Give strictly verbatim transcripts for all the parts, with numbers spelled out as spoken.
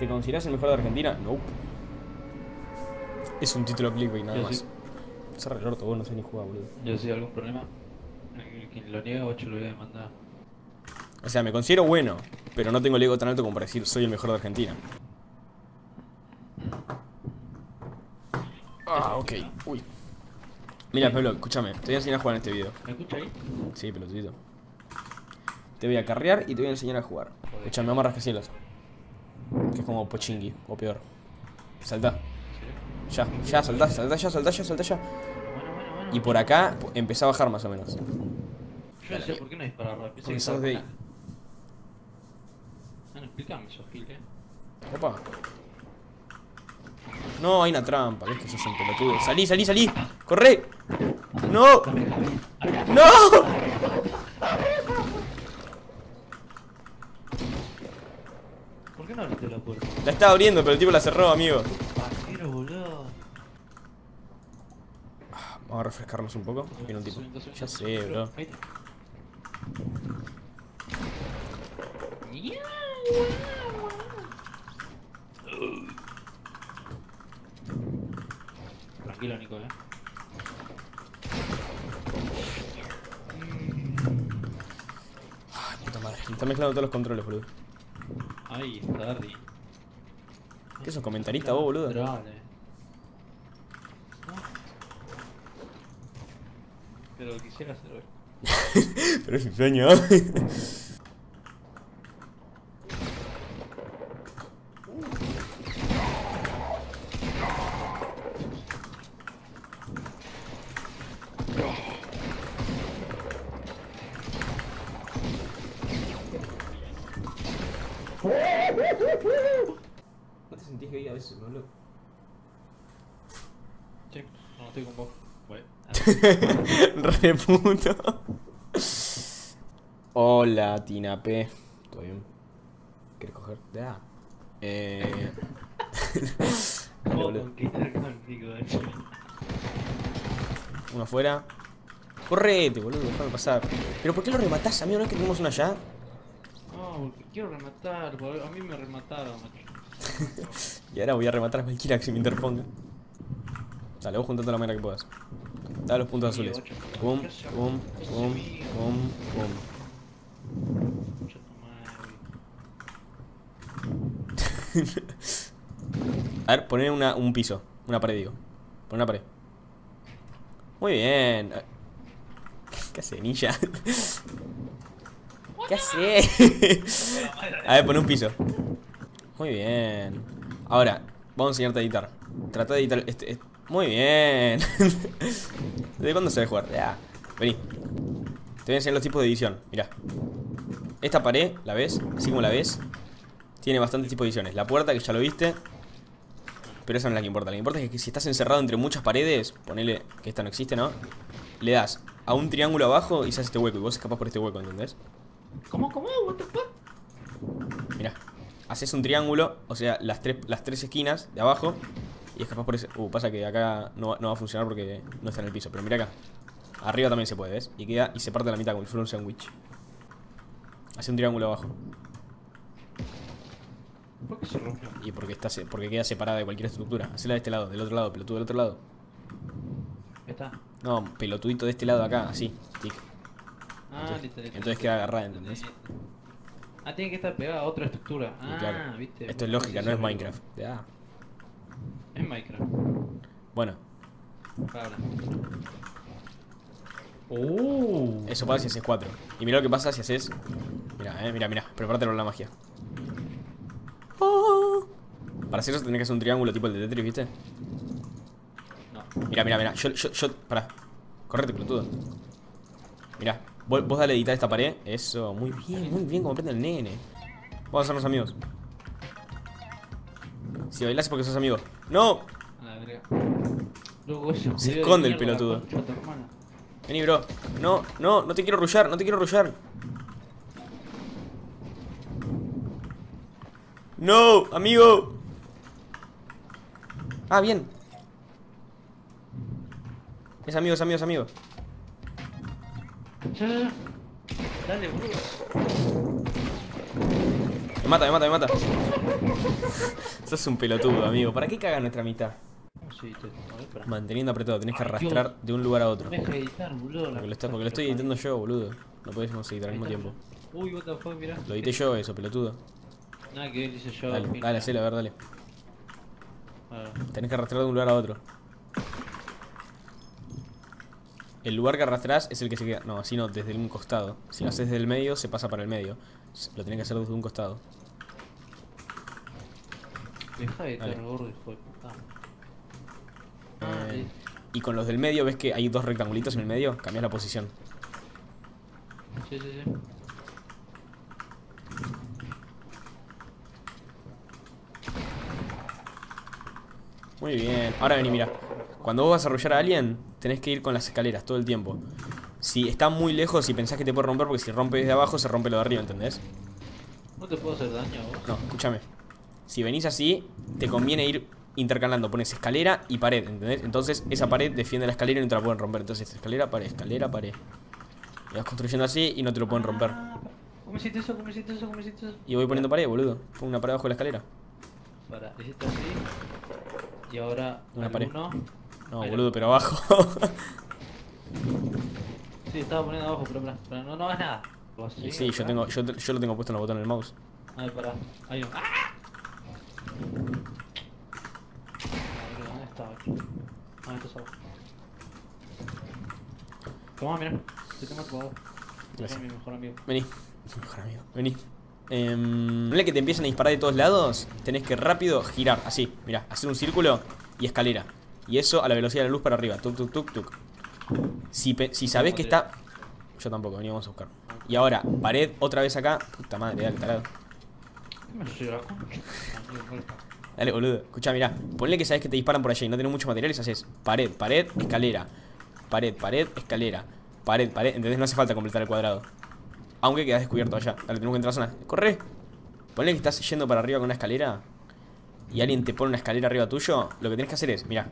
¿Te consideras el mejor de Argentina? No. Nope. Es un título clickbait nada Yo más. sí. Cerra el orto, vos no sé ni jugar, boludo. Yo si hay algún problema, el quien lo niega, ocho lo voy a demandar. O sea, me considero bueno, pero no tengo el ego tan alto como para decir soy el mejor de Argentina. Ah, ok. Uy. Mira, Pablo, escúchame. Te voy a enseñar a jugar en este video. ¿Me escucha ahí? Sí, pelotudito. Te voy a carrear y te voy a enseñar a jugar. Escuchame, vamos a rascacielos. Que es como Pochingi, o peor. Saltá. Ya, ya, saltá, saltá ya, saltá ya, saltá ya. Bueno, bueno, bueno. Y por acá empezá a bajar más o menos. Yo no sé por qué no disparar rápido. Pensé Porque que sos estaba de... con- Bueno, explícame eso, Gil, eh. Opa. No, hay una trampa. ¿Ves que sos un pelotudo? Salí, salí, salí. ¡Corre! ¡No! ¡No! ¿Por qué no abriste la puerta? La estaba abriendo, pero el tipo la cerró, amigo. Pajero, boludo. Vamos a refrescarnos un poco. Viene un tipo. Ya sé, bro. Ahí está. Tranquilo, Nico, eh. Ay, puta madre. Me están mezclando todos los controles, boludo. Ahí está, Dardy. ¿Qué sos, comentarista vos, boludo? Dale. Pero quisiera hacer hoy. Pero es mi sueño. ¿No te sentís gay a veces, boludo? Sí, no, estoy con vos. Bueno. Re puto. Hola, Tina P. ¿Todo bien? ¿Quieres coger? Ya. Eh. Dale, ¿Cómo boludo. conquistar contigo, eh? Uno afuera. Correte, boludo, déjame pasar. ¿Pero por qué lo rematás, amigo? ¿No es que tenemos uno allá? No, porque quiero rematar, boludo. A mí me remataron, macho. Y ahora voy a rematar a cualquiera que se me interponga. Dale, vos juntando la manera que puedas. Dale los puntos azules. Pum, pum, pum, pum, pum. Mucha tu madre. A ver, poner una, un piso. Una pared, digo. Pon una pared. Muy bien. ¿Qué hace, ninja? ¿Qué hace? A ver, pon un piso. Muy bien. Ahora, vamos a enseñarte a editar. Trata de editar este, este. Muy bien. ¿Desde cuándo sabes jugar? Ya. Vení. Te voy a enseñar los tipos de edición. Mirá. Esta pared, ¿la ves? Así como la ves. Tiene bastantes tipos de ediciones. La puerta, que ya lo viste. Pero esa no es la que importa. Lo que importa es que si estás encerrado entre muchas paredes, ponele que esta no existe, ¿no? Le das a un triángulo abajo y se hace este hueco. Y vos escapás por este hueco, ¿entendés? ¿Cómo, cómo? What the fuck? Mirá. Haces un triángulo, o sea, las tres, las tres esquinas de abajo. Y escapás por ese... Uh, pasa que acá no, no va a funcionar porque no está en el piso. Pero mira acá. Arriba también se puede, ¿ves? Y queda y se parte a la mitad como si fuera un sándwich. Hace un triángulo abajo. ¿Por qué se rompió? Y porque está se- porque queda separada de cualquier estructura. Hacela de este lado, del otro lado, pelotudo del otro lado. Está. No, pelotudito de este lado acá, así. Tic. Ah, Entonces, listo, listo. entonces queda agarrada, ¿entendés? Ah, tiene que estar pegada a otra estructura. Y Ah, claro, viste. esto es lógica, no es Minecraft. Ya. Es Minecraft. Bueno, Cabra. uh. Eso pasa si haces cuatro. Y mira lo que pasa si haces. Mira, eh, mira, mira. Prepárate para la magia. Oh. Para hacer eso tenés que hacer un triángulo tipo el de Tetris, ¿viste? No. Mira, mira, mira. Yo, yo, yo. Pará. Correte, pelotudo. Mira. Vos, vos dale a editar esta pared. Eso, muy bien, muy bien, como aprende el nene. Vamos a hacernos amigos. Si bailás es porque sos amigo. ¡No! A la verga. Luego ese Se judío de esconde el mierda, la pelotudo. concha de tu hermana. Vení, bro. No, no, no te quiero rushear, no te quiero rushear. No, amigo. Ah, bien. Es amigo, es amigo, es amigo. Ya, ya, ya. Dale, boludo. Me mata, me mata, me mata. Sos un pelotudo, amigo. ¿Para qué cagas nuestra mitad? Sí, te... A ver, pará. Manteniendo apretado, tenés que Ay, arrastrar Dios. de un lugar a otro. Me deja editar, boludo. La Porque lo, está- puta porque lo que estoy lo editando parió. yo, boludo. No podemos editar al mismo tiempo. Uy, what the fuck, mirá. Lo edité yo eso, pelotudo. Nada que ver, dice yo. Dale, mira. dale, hacelo, a ver, dale. A ver. Tenés que arrastrar de un lugar a otro. El lugar que arrastrás es el que se queda. No, así no, desde un costado. Si lo haces desde el medio, se pasa para el medio. Lo tenés que hacer desde un costado. Deja de Dale. estar gordo, hijo de puta. Ah, Eh, sí. y con los del medio, ¿ves que hay dos rectangulitos en el medio? Cambias la posición. Sí, sí, sí. Muy bien. Ahora vení, mira. Cuando vos vas a arrollar a alguien, tenés que ir con las escaleras todo el tiempo. Si está muy lejos y pensás que te puede romper, porque si rompe desde abajo, se rompe lo de arriba, ¿entendés? ¿No te puedo hacer daño vos? No, escúchame. Si venís así, te conviene ir intercalando. Pones escalera y pared, ¿entendés? Entonces esa pared defiende la escalera y no te la pueden romper. Entonces escalera, pared, escalera, pared. Y vas construyendo así y no te lo pueden romper. Ah, ¿cómo hiciste eso? ¿Cómo hiciste eso? ¿Cómo hiciste eso? Y voy poniendo pared, boludo. Pongo una pared abajo de la escalera. Para, hiciste así. Y ahora. Una pared. uno. No, Ahí boludo, lo- pero abajo. Sí, estaba poniendo abajo, pero, pará, pará, no, no hagas nada. Vos Y así, sí, yo acá. tengo, yo, yo lo tengo puesto en los botones del mouse. A ver, pará. Ahí no. ¡Ah! Boludo, ¿dónde está? Ah, esto es abajo. Toma, mira. Te tengo tu abajo. Gracias. Mi mejor amigo. Vení, mejor amigo, vení. Eh, Ponle que te empiezan a disparar de todos lados. Tenés que rápido girar, así, mirá, hacer un círculo y escalera. Y eso a la velocidad de la luz para arriba. Tuk, tuk, tuk, tuk. Si, pe- si sabés que está. Yo tampoco, vení, vamos a buscar. Y ahora, pared otra vez acá. Puta madre, dale, tarado. ¿Qué me sucedió la concha? Amigo, vuelta. Dale, boludo. Escuchá, mirá. Ponle que sabés que te disparan por allá y no tenés muchos materiales. Haces pared, pared, escalera. Pared, pared, escalera. Pared, pared. ¿Entendés? No hace falta completar el cuadrado. Aunque quedás descubierto allá. Dale, tenemos que entrar a la zona. Corre. Ponle que estás yendo para arriba con una escalera y alguien te pone una escalera arriba tuyo. Lo que tenés que hacer es, mirá.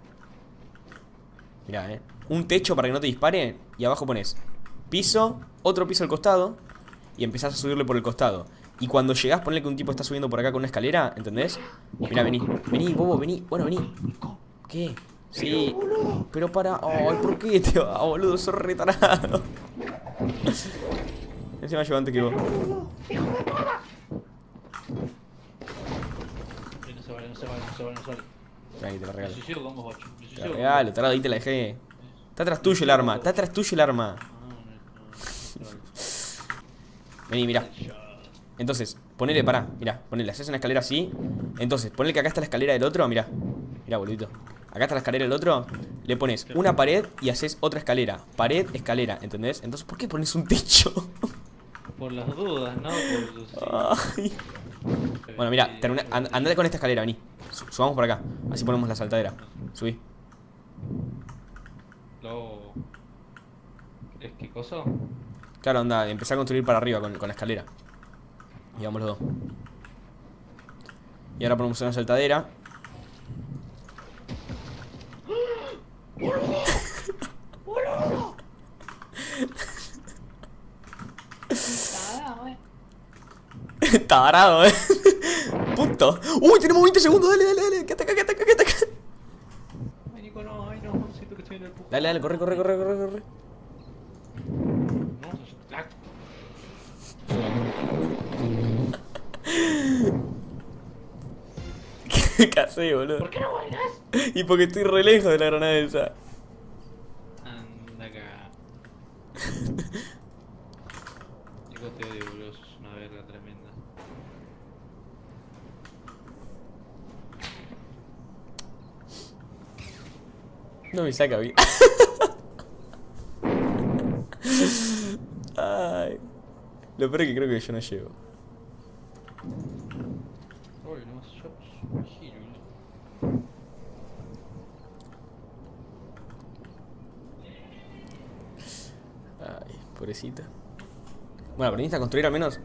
Mirá, eh. Un techo para que no te dispare. Y abajo pones piso, otro piso al costado. Y empezás a subirle por el costado. Y cuando llegás, ponle que un tipo está subiendo por acá con una escalera, ¿entendés? Mirá, vení, vení, bobo, vení. Bueno, vení. ¿Qué? Sí. Pero para. Ay, ¿por qué te va, boludo? Sos retarado. Encima llevo antes que vos. Eh, No se vale, no se vale, no se vale, no se vale. Ahí te la Me regalo. suicido con vos, ocho. Me Te suicido la con regalo, vos. tarado, ahí te la dejé. Está atrás tuyo el arma, está atrás tuyo el arma. Ah, no, no, no se vale. Vení, mirá. Entonces, ponele, pará, mirá, ponele, haces una escalera así. Entonces, ponele que acá está la escalera del otro, mirá. Mirá, boludito. Acá está la escalera del otro. Le pones una pared y haces otra escalera. Pared, escalera, ¿entendés? Entonces, ¿por qué pones un techo? Por las dudas, ¿no? Por... Ay. Bueno, mira, termina, and- andate con esta escalera, vení. Su- Subamos por acá, así ponemos la saltadera. Subí. Lo... ¿Es qué cosa? Claro, anda, empezá a construir para arriba con, con la escalera. Y vamos los dos. Y ahora ponemos una saltadera. Tarado, eh. Punto. Uy, tenemos veinte segundos, dale, dale, dale. Quédate acá, quédate acá, quédate acá. Ay, Nico, no, ay, no, siento que estoy en el pujo. Dale, dale, corre, corre, corre, corre, corre. No, sos un flaco. ¿Qué haces, boludo? ¿Por qué no bailas? Y porque estoy re lejos de la granada esa. Anda acá. Nico, te odio, boludo, sos una verga tremenda. No me saca bien. Ay. Lo peor es que creo que yo no llego. Uy, no, yo soy un gil, boludo. Ay, pobrecita. Bueno, ¿aprendiste a construir al menos?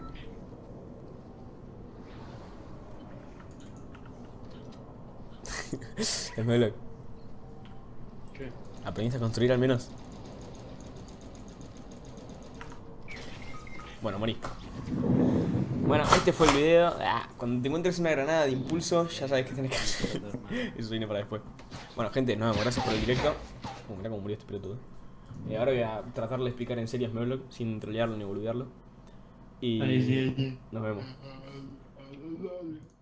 Es malo. ¿Qué? ¿Aprendiste a construir al menos? Bueno, morí. Bueno, este fue el video. Ah, cuando te encuentres una granada de impulso, ya sabes qué tenés que hacer. Eso viene para después. Bueno, gente, nos vemos. Gracias por el directo. Uh, mirá cómo murió este pelotudo. Eh, ahora voy a tratar de explicar en serio Smeblock sin trolearlo ni boludearlo. Y Ahí sí, ahí sí. nos vemos.